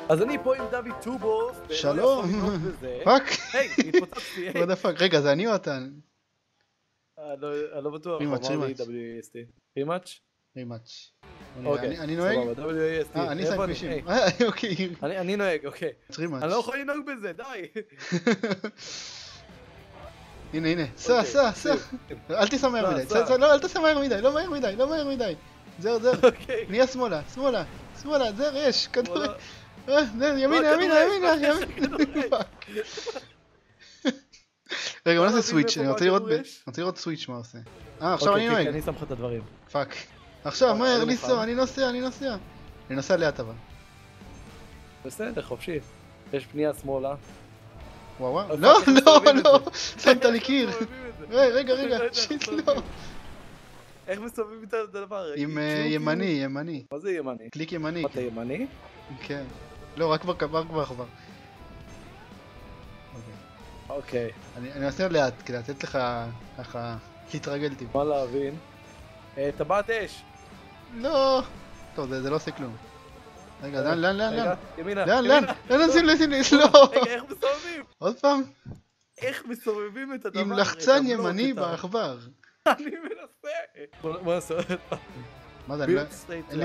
אז אני פה עם דוד טובוף. שלום. פאק. היי, התפוצצתי. what the fuck. רגע, זה אני או אתה? אני לא בטוח. רימאץ'. רימאץ'? רימאץ'. אוקיי. אני נוהג? WASD. אני שם כבישים. אוקיי. אני נוהג, אוקיי. רימאץ'. אני לא יכול לנהוג בזה, די. הנה. סע. אל תיסע מהר מדי. לא, אל תיסע מהר מדי. לא מהר מדי. זר. נהיה שמאלה. זר, יש. כדור. ימינה. רגע, בוא נעשה סוויץ'. אני רוצה לראות סוויץ' מה עושה. עכשיו אני נוהג. אני שם לך את הדברים. פאק. עכשיו, מהר, לנסוע. אני נוסע לאט אבל. בסדר, חופשי. יש פנייה שמאלה. וואו. לא. שמת לי קיר. רגע, שיט לא. איך מסובבים את הדבר? עם ימני. מה זה ימני? קליק ימני. אתה ימני? כן. לא, רק כבר. אוקיי. אני אעשה לאט, כדי לתת לך ככה להתרגל טיפה. מה להבין? טבעת אש. לא. טוב, זה לא עושה כלום. רגע, לאן? ימינה. לאן שים לי, לא. רגע, איך מסובבים? עוד פעם? איך מסובבים את הדבר? עם לחצן ימני בעכבר. אני מנסה. בוא נעשה עוד פעם. מה זה? אין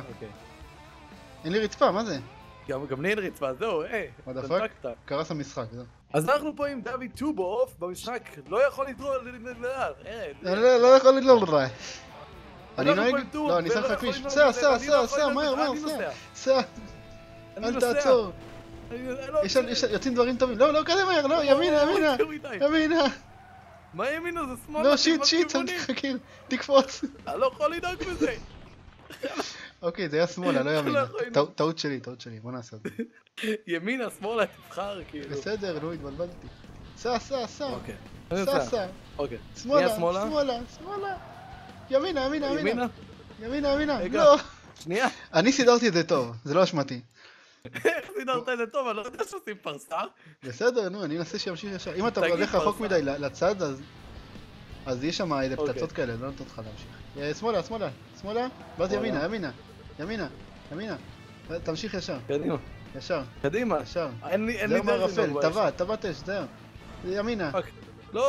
לי רצפה. מה זה? גם לי אין רצפה, זהו, what the fuck? קרס המשחק, זהו. אז אנחנו פה עם דוד טובוף במשחק, לא יכול לדרור, לא יכול לדרור רע. אני נוהג? לא, אני שם לך כביש. סע, מהר, סע. אל תעצור. יוצאים דברים טובים. לא, כזה מהר, לא, ימינה. מה ימינה? זה שמאלה. לא, שיט, אל תחכיר, תקפוץ. אני לא יכול לדאוג בזה. אוקיי, זה היה שמאלה, לא ימינה. טעות שלי, בוא נעשה את זה. ימינה, שמאלה, תבחר, כאילו. בסדר, נו, התבלבלתי. סע. אוקיי. סע. אוקיי. שמאלה. ימינה. רגע. לא. שנייה. אני סידרתי את זה טוב, זה לא אשמתי. איך סידרת את זה טוב? אני לא יודע שעושים פרסה. בסדר, נו, אני אנסה שימשיך ישר. אם אתה הולך רחוק מדי לצד, אז יש שם איזה פצצות כאלה, לא נותן לך להמשיך. שמאלה, ואז ימינה. תמשיך ישר. קדימה. ישר. אין לי זר מערפל, טבעת אש, זר. ימינה. לא.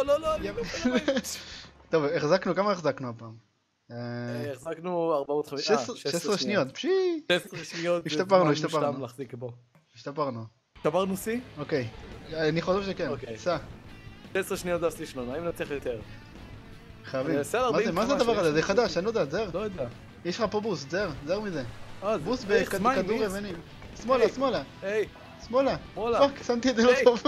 טוב, כמה החזקנו הפעם? החזקנו 450. 16 שניות. 16 שניות. השתפרנו. שברנו שיא? אוקיי. אני חושב שכן. סע. 16 שניות זה השיא שלנו, האם נצליח יותר? חייבים. מה זה הדבר הזה? זה חדש, אני לא יודע, זר. לא יודע. יש לך פה בוסט, זר מזה. בוסט בכדור ימני. שמאלה. היי. שמאלה. פאק, שמתי את זה לא טוב.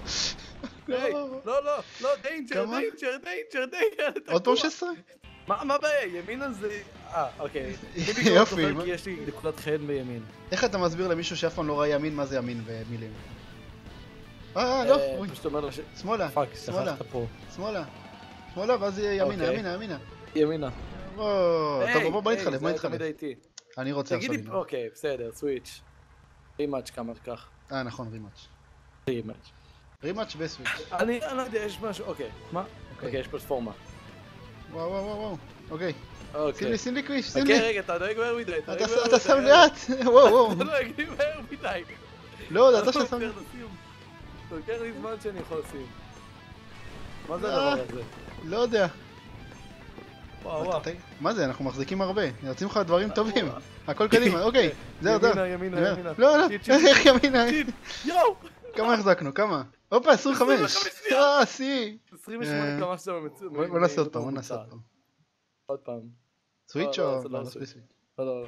לא, דיינג'ר. עוד פעם 16? מה הבעיה? ימינה זה... אוקיי. יופי. כי יש לי נקודת חן בימין. איך אתה מסביר למישהו שאף פעם לא ראה ימין מה זה ימין במילים? לא. פשוט אומר לה ש... שמאלה. פאק, שכחת פה. שמאלה, ואז יהיה ימינה. ימינה. טוב, בוא נתחלף. אני רוצה עכשיו. תגידי, אוקיי, בסדר, סוויץ'. רימאץ' כמה כך. נכון, רימאץ' בסוויץ'. אני לא יודע, יש משהו, אוקיי. מה? אוקיי, יש פלטפורמה. וואו. אוקיי. שים לי כביש, רגע, אתה דואג מהר מדי. אתה שם לאט. וואו. אתה דואג לי מהר מדי. לא, אתה ששם. לוקח לי זמן שאני יכול לשים. מה זה הדבר הזה? לא יודע. וואו. מה זה? אנחנו מחזיקים הרבה. יוצאים לך דברים טובים. הכל קדימה, אוקיי. זהו. ימינה. לא. איך ימינה? יואו. כמה החזקנו? כמה? הופה, 25. שיא. 28 כמה שאתה מצוין. בוא נעשה עוד פעם. עוד פעם. סוויץ' או... לא.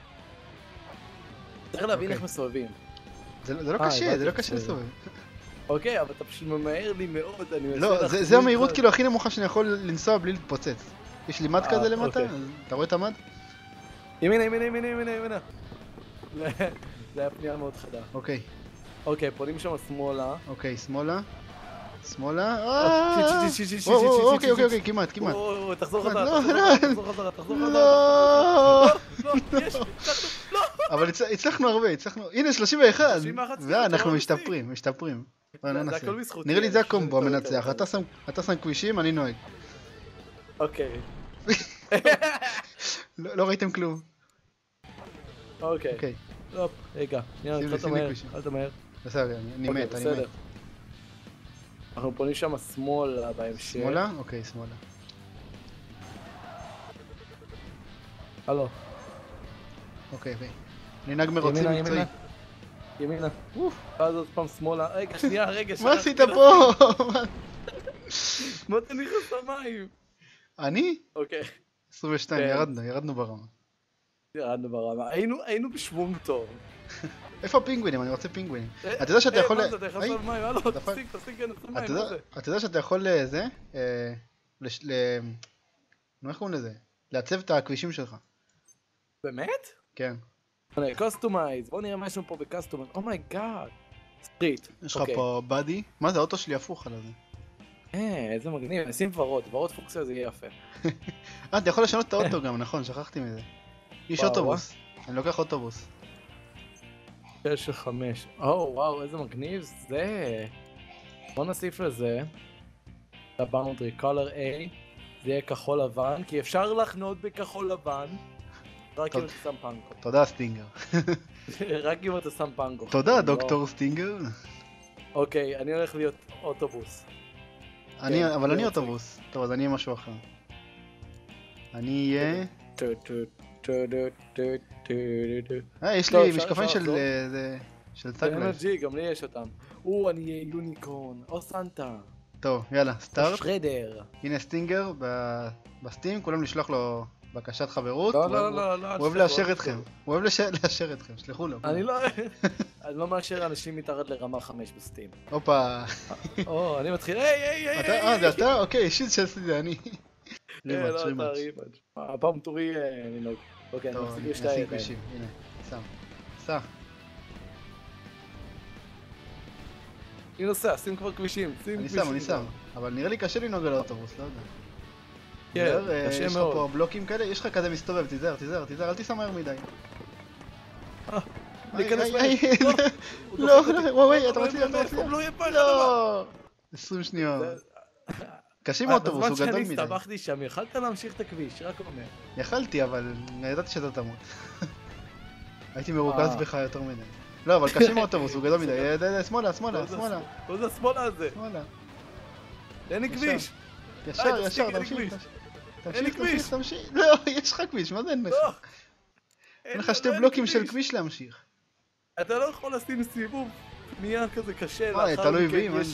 צריך להבין איך מסובבים. זה לא קשה לסובב. אוקיי, אבל אתה פשוט ממהר לי מאוד. לא, זה המהירות כאילו הכי נמוכה שאני יכול לנסוע בלי להתפוצץ. יש לי מד כזה למטה, אתה רואה את המד? ימינה. זה היה פנייה מאוד חדה. אוקיי, פונים שם שמאלה. אוקיי, שמאלה. אוקיי, כמעט. תחזור חזרה. לא. אבל הצלחנו הרבה, הנה 31. אנחנו משתפרים. נראה לי זה הקומבו המנצח, אתה שם כבישים, אני נוהג. אוקיי. לא ראיתם כלום. אוקיי. רגע, אל תמהר. בסדר, אני מת, אני מת. אנחנו פונים שם שמאלה בהמשך. שמאלה? אוקיי, שמאלה. הלו. אוקיי, אני נהג מרוצים מקצועי. ימינה. ואז עוד פעם שמאלה. רגע, שנייה. מה עשית פה? מה אתה נכנס למים? אני? אוקיי. 22, ירדנו ברמה. היינו בשוונג טוב. איפה הפינגווינים? אני רוצה פינגווינים. אתה יודע שאתה יכול... מה זה, אתה נכנס למים? הלו, תפסיק, מה זה? אתה יודע שאתה יכול לזה? איך קוראים לזה? לעצב את הכבישים שלך. באמת? כן. קוסטומייז, בוא נראה מה יש לנו פה בקוסטומייז. אומייגאד. סטריט. יש לך פה בדי? מה זה? האוטו שלי הפוך על זה. איזה מגניב, נשים ורוד פוקסיה זה יהיה יפה. אתה יכול לשנות את האוטו גם, נכון, שכחתי מזה. יש אוטובוס, אני לוקח אוטובוס. 6-5, וואו, איזה מגניב זה. בוא נוסיף לזה לבאונדרי, color A, זה יהיה כחול לבן, כי אפשר לחנות בכחול לבן, רק אם אתה שם פנגו. תודה סטינגר. רק אם אתה שם פנגו. תודה דוקטור סטינגר. אוקיי, אני הולך להיות אוטובוס. אבל אני אוטובוס. טוב, אז אני אהיה משהו אחר. אני אהיה... יש לי משקפיים של סאגלייב. גם לי יש אותם. אני אהיה יוניקורן, או סנטה. טוב, יאללה, סטארט. שרדר. הנה סטינגר בסטים, כולם לשלוח לו בקשת חברות. לא. הוא אוהב לאשר אתכם. הוא אוהב לאשר אתכם, שלחו לו. אני לא מאשר אנשים מתחת לרמה 5 בסטים. הופה. אני מתחיל, זה אתה? אוקיי, שיט שעשיתי זה אני. לא, אתה רימאץ'. הפעם תורי לנהוג. אוקיי, אני מחזיק לשתי הידיים. הנה, סע. אני נוסע, שים כבר כבישים. אני שם. אבל נראה לי קשה לנהוג על האוטובוס, לא יודע. כן, קשה מאוד. יש לך פה בלוקים כאלה, יש לך כזה מסתובב, תיזהר, אל תיסע מהר מדי. להיכנס לא, וואי, אתה מצליח. לא! 20 שניות. קשה עם האוטובוס, הוא גדול מדי. בזמן שאני הסתבכתי שם, יכלת להמשיך את הכביש, רק אומר. יכלתי, אבל ידעתי שאתה תמות. הייתי מרוכז בך יותר מדי. לא, אבל קשה עם האוטובוס, הוא גדול מדי. שמאלה. מה זה השמאלה הזה? שמאלה. אין לי כביש. ישר, תמשיך. לא, יש לך כביש, מה זה אין לך? אין לך שתי בלוקים של כביש להמשיך. אתה לא יכול לשים סיבוב פנייה כזה קשה. תלוי בי, מה?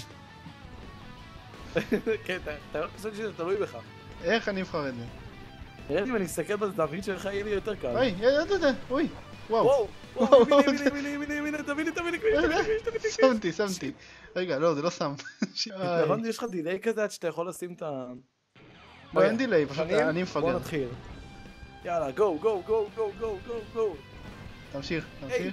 כן, אתה לא חושב שזה תלוי בך. איך אני אבחר את זה? נראה לי אם אני אסתכל בזווית שלך יהיה לי יותר קל. אוי, וואו. ימינה, תביא לי כביש. שמתי. רגע, לא, זה לא שם. נכון, יש לך דיליי כזה עד שאתה יכול לשים את ה... לא, אין דיליי, פשוט אני מפגר. בוא נתחיל. יאללה, גו. תמשיך.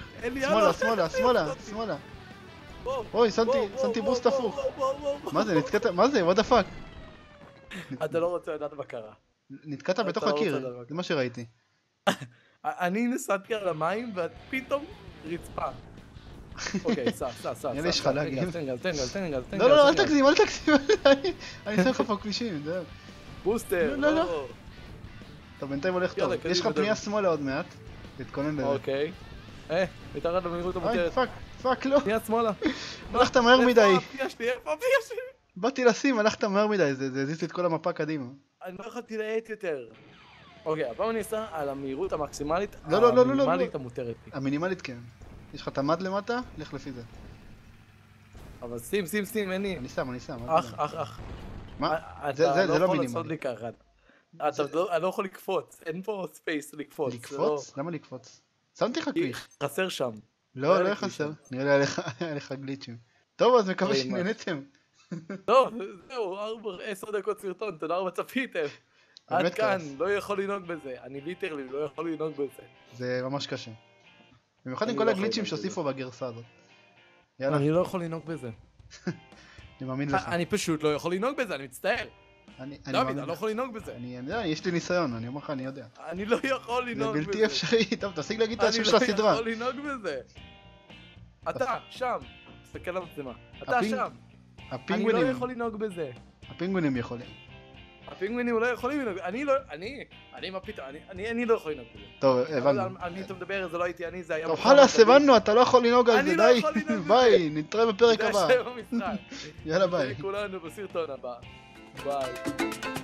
שמאלה. אוי, שמתי בוסט הפוך. מה זה, נתקעת? מה זה? what the fuck? אתה לא רוצה לדעת מה קרה. נתקעת בתוך הקיר, זה מה שראיתי. אני נסעתי על המים ופתאום רצפה. אוקיי, סע. נראה לי יש חלגים. תן גז. לא, אל תגזים. אני שם לך פה כבישים, זהו. בוסטר. לא. טוב, בינתיים הולך טוב. יש לך פנייה שמאלה עוד מעט. תתכונן לזה. אוקיי. מתחת למהירות המותרת. פאק, לא. פנייה שמאלה. הלכת מהר מדי. איפה הפנייה שלי? באתי לשים, הלכת מהר מדי, זה הזיז את כל המפה קדימה. אני לא יכולתי להאט יותר. אוקיי, הפעם אני אסע על המהירות המקסימלית, לא. המינימלית המותרת לי. המינימלית כן. יש לך תמד למטה, לך לפי זה. אבל שים, אין לי. אני שם. אח. מה? זה לא מינימלי. אתה לא יכול לעשות לי ככה. אתה לא יכול לקפוץ, אין פה ספייס לקפוץ. לקפוץ? למה לקפוץ? שמתי לך כביש. חסר שם. לא היה חסר. נראה לי היה לך גליצ'ים. טוב, אז מקווה שנהנתם. טוב, זהו, 10 דקות סרטון, תודה רבה צפיתם. עד כאן, לא יכול לנהוג בזה. אני ליטרלי לא יכול לנהוג בזה. זה ממש קשה. במיוחד עם כל הגליצ'ים שהוסיפו בגרסה הזאת. אני לא יכול לנהוג בזה. אני מאמין לך. אני פשוט לא יכול לנהוג בזה, אני מצטער. דוד, אני לא יכול לנהוג בזה. אני יודע, יש לי ניסיון, אני אומר לך, אני יודע. אני לא יכול לנהוג בזה. זה בלתי אפשרי, טוב, תפסיק להגיד את השם של הסדרה. אני לא יכול לנהוג בזה. אתה, שם. תסתכל על המצלמה. אתה שם. אני לא יכול לנהוג בזה. הפינגווינים יכולים. הפינגווינים לא יכולים לנהוג, אני מה פתאום, אני לא יכול לנהוג בזה. טוב, הבנו. על מי אתה מדבר, זה לא הייתי אני, זה היה... טוב, חלאס, הבנו, אתה לא יכול לנהוג על זה, די. אני לא יכול לנהוג בזה. ביי, נתראה בפרק הבא. זה השם המשחק. יאללה ביי. כולנו בסרטון הבא. ביי.